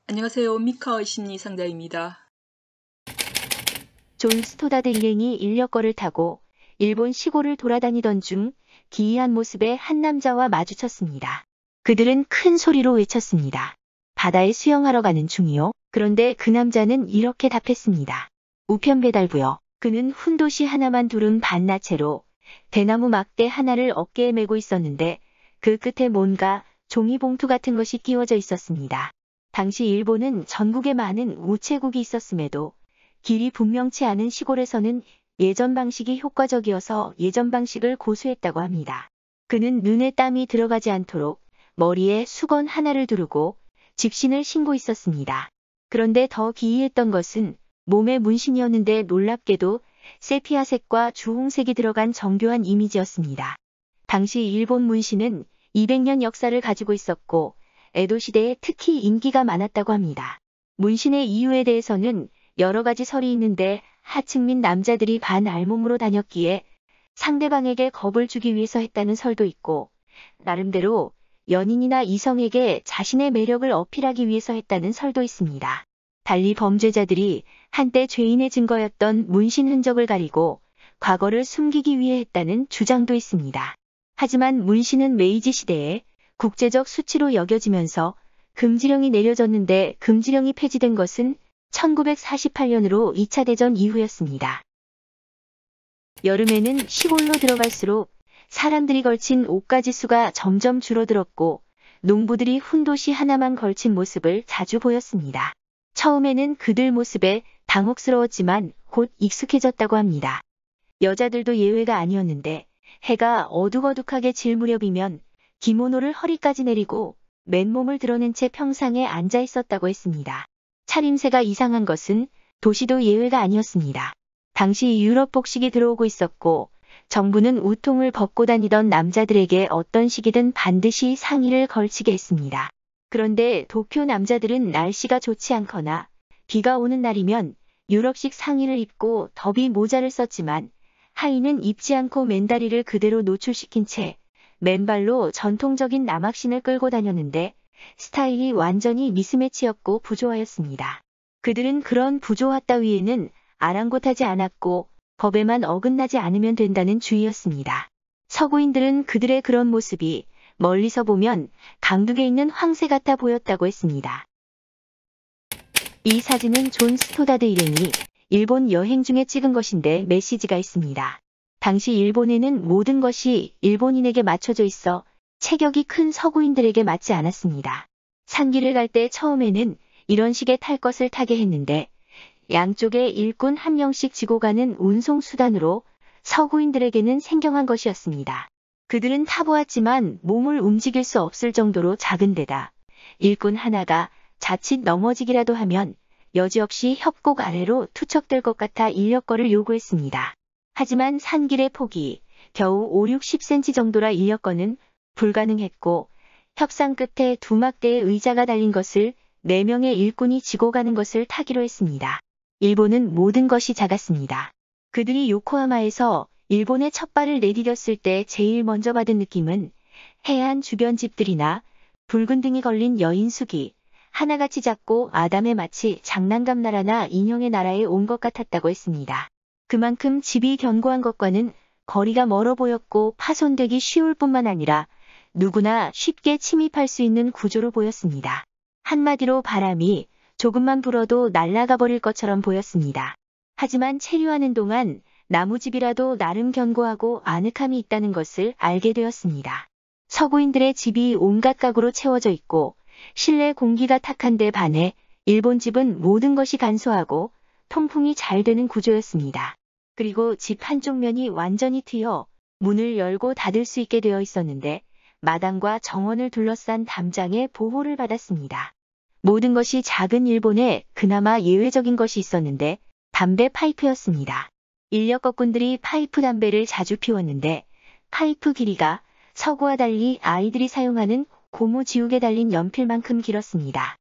안녕하세요. 미카의 심리상담입니다. 존 스토다드 일행이 인력거를 타고 일본 시골을 돌아다니던 중 기이한 모습의 한 남자와 마주쳤습니다. 그들은 큰 소리로 외쳤습니다. 바다에 수영하러 가는 중이요. 그런데 그 남자는 이렇게 답했습니다. 우편 배달부요. 그는 훈도시 하나만 두른 반나체로 대나무 막대 하나를 어깨에 메고 있었는데 그 끝에 뭔가 종이봉투 같은 것이 끼워져 있었습니다. 당시 일본은 전국에 많은 우체국이 있었음에도 길이 분명치 않은 시골에서는 예전 방식이 효과적이어서 예전 방식을 고수했다고 합니다. 그는 눈에 땀이 들어가지 않도록 머리에 수건 하나를 두르고 집신을 신고 있었습니다. 그런데 더 기이했던 것은 몸의 문신이었는데 놀랍게도 세피아색과 주홍색이 들어간 정교한 이미지였습니다. 당시 일본 문신은 200년 역사를 가지고 있었고 에도 시대에 특히 인기가 많았다고 합니다. 문신의 이유에 대해서는 여러 가지 설이 있는데 하층 민 남자들이 반알몸으로 다녔기에 상대방에게 겁을 주기 위해서 했다는 설도 있고 나름대로 연인이나 이성에게 자신의 매력을 어필하기 위해서 했다는 설도 있습니다. 달리 범죄자들이 한때 죄인의 증거였던 문신 흔적을 가리고 과거를 숨기기 위해 했다는 주장도 있습니다. 하지만 문신은 메이지 시대에 국제적 수치로 여겨지면서 금지령이 내려졌는데 금지령이 폐지된 것은 1948년으로 2차 대전 이후였습니다. 여름에는 시골로 들어갈수록 사람들이 걸친 옷가지 수가 점점 줄어들었고 농부들이 훈도시 하나만 걸친 모습을 자주 보였습니다. 처음에는 그들 모습에 당혹스러웠지만 곧 익숙해졌다고 합니다. 여자들도 예외가 아니었는데 해가 어둑어둑하게 질 무렵이면 기모노를 허리까지 내리고 맨몸을 드러낸 채 평상에 앉아 있었다고 했습니다. 차림새가 이상한 것은 도시도 예외가 아니었습니다. 당시 유럽 복식이 들어오고 있었고 정부는 우통을 벗고 다니던 남자들에게 어떤 시기든 반드시 상의를 걸치게 했습니다. 그런데 도쿄 남자들은 날씨가 좋지 않거나 비가 오는 날이면 유럽식 상의를 입고 더비 모자를 썼지만 하의는 입지 않고 맨다리를 그대로 노출시킨 채 맨발로 전통적인 남학신을 끌고 다녔는데 스타일이 완전히 미스매치였고 부조화였습니다. 그들은 그런 부조화 따위에는 아랑곳하지 않았고 법에만 어긋나지 않으면 된다는 주의였습니다. 서구인들은 그들의 그런 모습이 멀리서 보면 강둑에 있는 황새 같아 보였다고 했습니다. 이 사진은 존 스토다드 일행이 일본 여행 중에 찍은 것인데 메시지가 있습니다. 당시 일본에는 모든 것이 일본인에게 맞춰져 있어 체격이 큰 서구인들에게 맞지 않았습니다. 산길을 갈 때 처음에는 이런 식의 탈 것을 타게 했는데 양쪽에 일꾼 한 명씩 지고 가는 운송수단으로 서구인들에게는 생경한 것이었습니다. 그들은 타보았지만 몸을 움직일 수 없을 정도로 작은 데다 일꾼 하나가 자칫 넘어지기라도 하면 여지없이 협곡 아래로 투척될 것 같아 인력거를 요구했습니다. 하지만 산길의 폭이 겨우 5-60cm 정도라 인력거는 불가능했고 협상 끝에 두막대의 의자가 달린 것을 4명의 일꾼이 지고 가는 것을 타기로 했습니다. 일본은 모든 것이 작았습니다. 그들이 요코하마에서 일본에 첫 발을 내디뎠을 때 제일 먼저 받은 느낌은 해안 주변 집들이나 붉은 등이 걸린 여인숙이 하나같이 작고 아담해 마치 장난감 나라나 인형의 나라에 온 것 같았다고 했습니다. 그만큼 집이 견고한 것과는 거리가 멀어 보였고 파손되기 쉬울 뿐만 아니라 누구나 쉽게 침입할 수 있는 구조로 보였습니다. 한마디로 바람이 조금만 불어도 날아가 버릴 것처럼 보였습니다. 하지만 체류하는 동안 나무집이라도 나름 견고하고 아늑함이 있다는 것을 알게 되었습니다. 서구인들의 집이 온갖 가구로 채워져 있고 실내 공기가 탁한데 반해 일본 집은 모든 것이 간소하고 통풍이 잘 되는 구조였습니다. 그리고 집 한쪽 면이 완전히 트여 문을 열고 닫을 수 있게 되어 있었는데 마당과 정원을 둘러싼 담장에 보호를 받았습니다. 모든 것이 작은 일본에 그나마 예외적인 것이 있었는데 담배 파이프였습니다. 인력거꾼들이 파이프 담배를 자주 피웠는데 파이프 길이가 서구와 달리 아이들이 사용하는 고무 지우개 달린 연필만큼 길었습니다.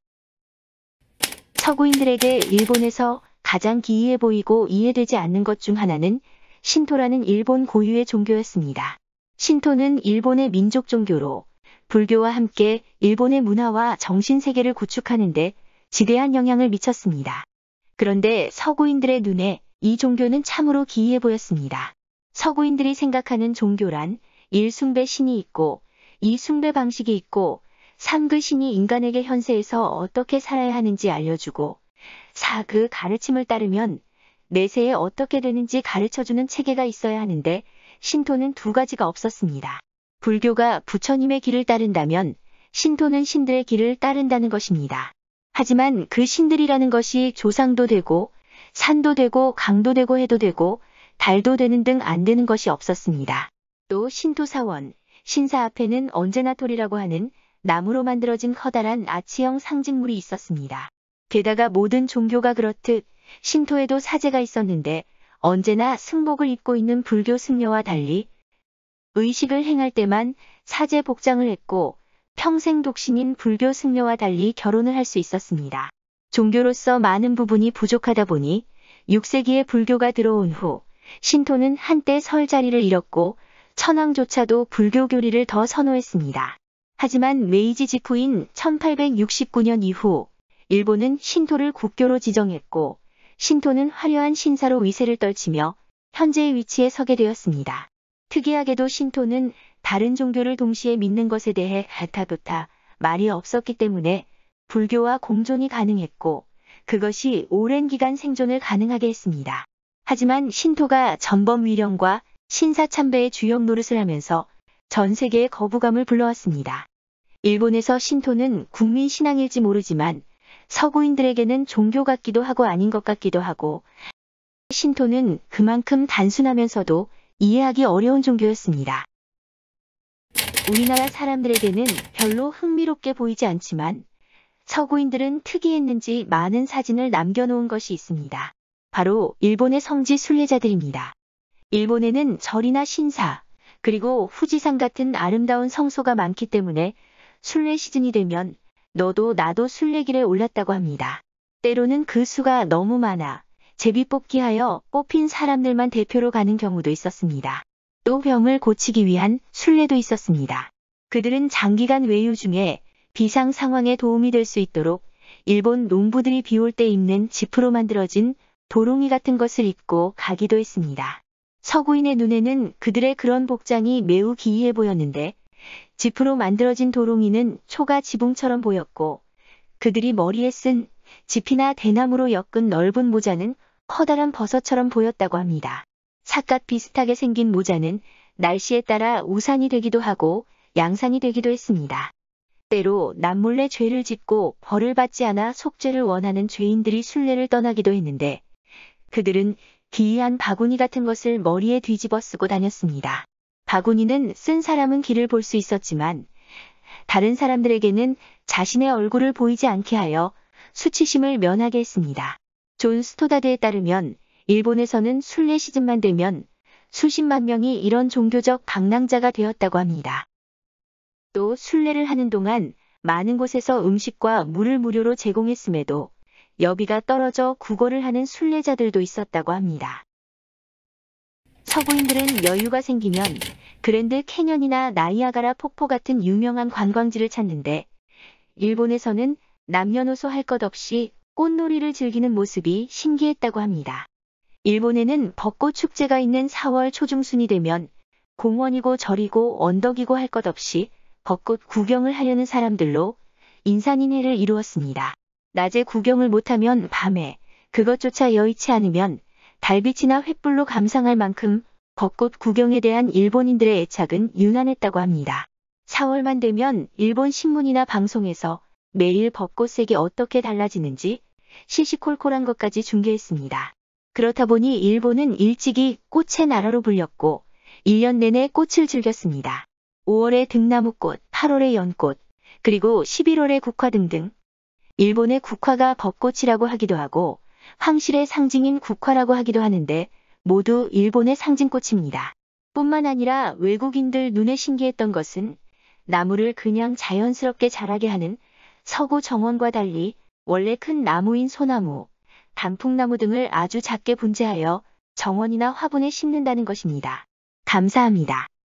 서구인들에게 일본에서 가장 기이해 보이고 이해되지 않는 것 중 하나는 신토라는 일본 고유의 종교였습니다. 신토는 일본의 민족 종교로 불교와 함께 일본의 문화와 정신세계를 구축하는 데 지대한 영향을 미쳤습니다. 그런데 서구인들의 눈에 이 종교는 참으로 기이해 보였습니다. 서구인들이 생각하는 종교란 1숭배 신이 있고 2숭배 방식이 있고 3 그 신이 인간에게 현세에서 어떻게 살아야 하는지 알려주고 4 그 가르침을 따르면 내세에 어떻게 되는지 가르쳐주는 체계가 있어야 하는데 신토는 2가지가 없었습니다. 불교가 부처님의 길을 따른다면 신토는 신들의 길을 따른다는 것입니다. 하지만 그 신들이라는 것이 조상도 되고 산도 되고 강도 되고 해도 되고 달도 되는 등 안 되는 것이 없었습니다. 또 신토사원, 신사 앞에는 언제나 돌이라고 하는 나무로 만들어진 커다란 아치형 상징물이 있었습니다. 게다가 모든 종교가 그렇듯 신토에도 사제가 있었는데 언제나 승복을 입고 있는 불교 승려와 달리 의식을 행할 때만 사제 복장을 했고 평생 독신인 불교 승려와 달리 결혼을 할 수 있었습니다. 종교로서 많은 부분이 부족하다 보니 6세기에 불교가 들어온 후 신토는 한때 설 자리를 잃었고 천황조차도 불교 교리를 더 선호했습니다. 하지만 메이지 직후인 1869년 이후 일본은 신토를 국교로 지정했고 신토는 화려한 신사로 위세를 떨치며 현재의 위치에 서게 되었습니다. 특이하게도 신토는 다른 종교를 동시에 믿는 것에 대해 알타부타 말이 없었기 때문에 불교와 공존이 가능했고 그것이 오랜 기간 생존을 가능하게 했습니다. 하지만 신토가 전범위령과 신사참배의 주역 노릇을 하면서 전 세계에 거부감을 불러왔습니다. 일본에서 신토는 국민 신앙일지 모르지만 서구인들에게는 종교 같기도 하고 아닌 것 같기도 하고 신토는 그만큼 단순하면서도 이해하기 어려운 종교였습니다. 우리나라 사람들에게는 별로 흥미롭게 보이지 않지만 서구인들은 특이했는지 많은 사진을 남겨놓은 것이 있습니다. 바로 일본의 성지 순례자들입니다. 일본에는 절이나 신사, 그리고 후지산 같은 아름다운 성소가 많기 때문에 순례 시즌이 되면 너도 나도 순례길에 올랐다고 합니다. 때로는 그 수가 너무 많아 제비뽑기하여 뽑힌 사람들만 대표로 가는 경우도 있었습니다. 또 병을 고치기 위한 순례도 있었습니다. 그들은 장기간 외유 중에 비상 상황에 도움이 될 수 있도록 일본 농부들이 비올 때 입는 지프로 만들어진 도롱이 같은 것을 입고 가기도 했습니다. 서구인의 눈에는 그들의 그런 복장이 매우 기이해 보였는데 지프로 만들어진 도롱이는 초가 지붕처럼 보였고 그들이 머리에 쓴 지피나 대나무로 엮은 넓은 모자는 커다란 버섯처럼 보였다고 합니다. 삿갓 비슷하게 생긴 모자는 날씨에 따라 우산이 되기도 하고 양산이 되기도 했습니다. 때로 남몰래 죄를 짓고 벌을 받지 않아 속죄를 원하는 죄인들이 순례를 떠나기도 했는데 그들은 기이한 바구니 같은 것을 머리에 뒤집어 쓰고 다녔습니다. 바구니는 쓴 사람은 길을 볼 수 있었지만 다른 사람들에게는 자신의 얼굴을 보이지 않게 하여 수치심을 면하게 했습니다. 존 스토다드에 따르면 일본에서는 순례 시즌만 되면 수십만 명이 이런 종교적 방랑자가 되었다고 합니다. 또 순례를 하는 동안 많은 곳에서 음식과 물을 무료로 제공했음에도 여비가 떨어져 구걸을 하는 순례자들도 있었다고 합니다. 서구인들은 여유가 생기면 그랜드 캐년이나 나이아가라 폭포 같은 유명한 관광지를 찾는데 일본에서는 남녀노소 할 것 없이 꽃놀이를 즐기는 모습이 신기했다고 합니다. 일본에는 벚꽃 축제가 있는 4월 초중순이 되면 공원이고 절이고 언덕이고 할 것 없이 벚꽃 구경을 하려는 사람들로 인산인해를 이루었습니다. 낮에 구경을 못하면 밤에 그것조차 여의치 않으면 달빛이나 횃불로 감상할 만큼 벚꽃 구경에 대한 일본인들의 애착은 유난했다고 합니다. 4월만 되면 일본 신문이나 방송에서 매일 벚꽃색이 어떻게 달라지는지 시시콜콜한 것까지 중계했습니다. 그렇다 보니 일본은 일찍이 꽃의 나라로 불렸고 1년 내내 꽃을 즐겼습니다. 5월에 등나무꽃, 8월에 연꽃, 그리고 11월에 국화 등등. 일본의 국화가 벚꽃이라고 하기도 하고 황실의 상징인 국화라고 하기도 하는데 모두 일본의 상징꽃입니다. 뿐만 아니라 외국인들 눈에 신기했던 것은 나무를 그냥 자연스럽게 자라게 하는 서구 정원과 달리 원래 큰 나무인 소나무, 단풍나무 등을 아주 작게 분재하여 정원이나 화분에 심는다는 것입니다. 감사합니다.